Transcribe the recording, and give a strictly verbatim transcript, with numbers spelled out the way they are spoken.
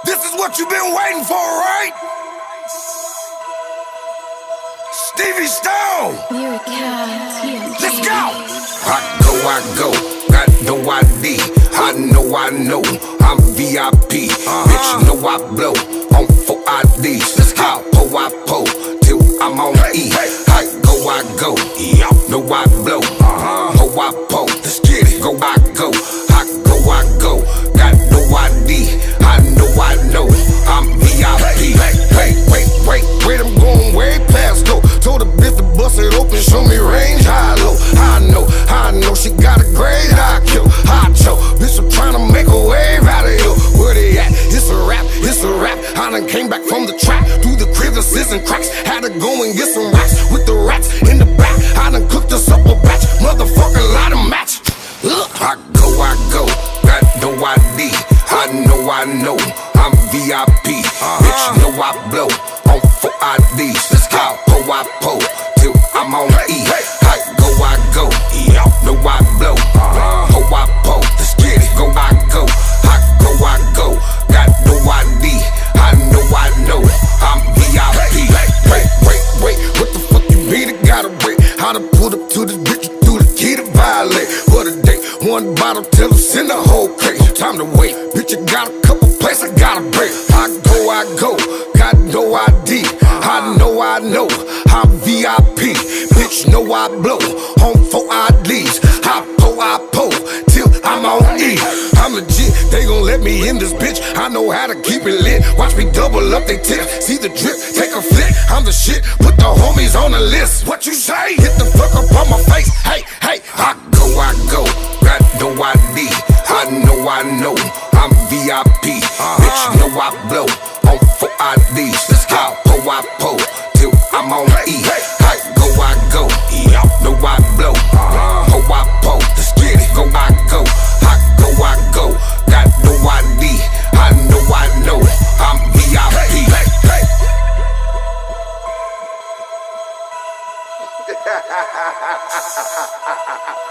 This is what you've been waiting for, right? Stevie Stone. Let's go. I go, I go, got no I D. I know, I know, I'm V I P. Uh-huh. Bitch, know I blow on four I Ds. Let's go. I pull, I pull till I'm on E. Hey, hey. I go, I go, yeah. Know I blow. Uh-huh. Pull, I pull. Let's get it. Go, I go, I go, I go. Got no I D. I know, I know, I'm V I P. Hey, hey, wait, wait, wait, I'm going way past go. Told the bitch to bust it open, show me range high low. I know, I know, she got a great I Q. Hot choke, bitch, I'm trying to make a wave out of here. Where they at? It's a rap, it's a rap. I done came back from the trap, through the crevices and cracks. Had to go and get some rats with the rats in the back. I done cooked us up a batch, motherfucking lot of match. Ugh. I go, I go, got no I D. I know, I know, I'm V I P. Uh-huh. Bitch, know I blow on four I Ds. Let's go. I pull, I pull till I'm on E. Hey, I go, I go, yeah. Know I blow. Uh-huh. Pull, I pull. Let's get it. Go, I go. I go, I go. Got no I D. I know, I know, I'm V I P. Hey, wait, wait, wait. What the fuck you mean? I gotta wait. How to put up to this bitch through the key to violate. For the day, one bottle till it's in the whole crate. Time to wait. Bitch, you got a couple places I gotta break. I go, I go. Got no I D. I know, I know, I'm V I P. Bitch, know I blow on four I Ds. I pull, I pull till I'm on E. I'm legit, they gon' let me in this bitch. I know how to keep it lit. Watch me double up they tip. See the drip, take a flick. I'm the shit, put the homies on the list. What you say? Hit the fuck up on my face. Hey, hey, I go, I go. Got no I D. I know, I know, I'm V I P. Uh-huh. Bitch, know I blow on four I Ds. Let's go. I pull, I pull till I'm on E. Hey, I go, I go, yeah. Know I blow. Uh-huh. Pull, I pull. Let's get it. Go, I go. I go, I go. Got no I D. I know, I know, I'm V I P. Hey, hey, hey.